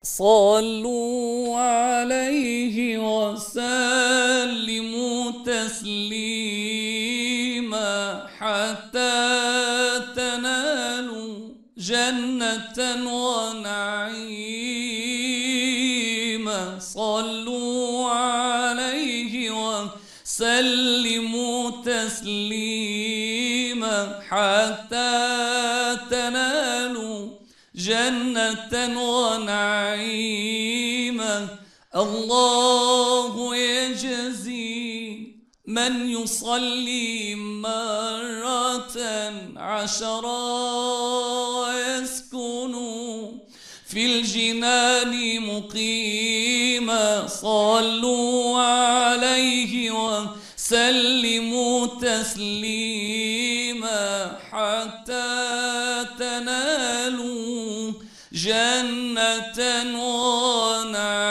صلوا عليه وسلموا تسليما حتى تنالوا جنة ونعيما. صلوا عليه وسلموا تسليما حتى تنالوا جنة ونعيما. الله يجزي من يصلي مرة 10 ويسكن في الجنان مقيما. صلوا عليه وسلموا تسليما حتى تنالوا جنة ونعيما.